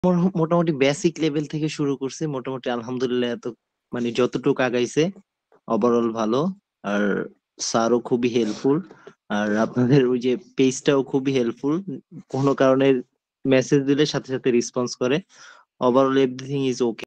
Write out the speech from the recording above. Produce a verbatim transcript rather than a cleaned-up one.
মোর- মোটামুটি basic level থেকে শুরু করছে, মোটামুটি আলহামদুলিল্লাহ এত মানে যতটুকু আগাইছে ওভারঅল ভালো। আর স্যারও খুবই হেল্পফুল, আর আপনাদের ওই যে পেজটাও খুবই হেল্পফুল, কোনো কারণে মেসেজ দিলে সাথে সাথে রেসপন্স করে। Overall everything is okay.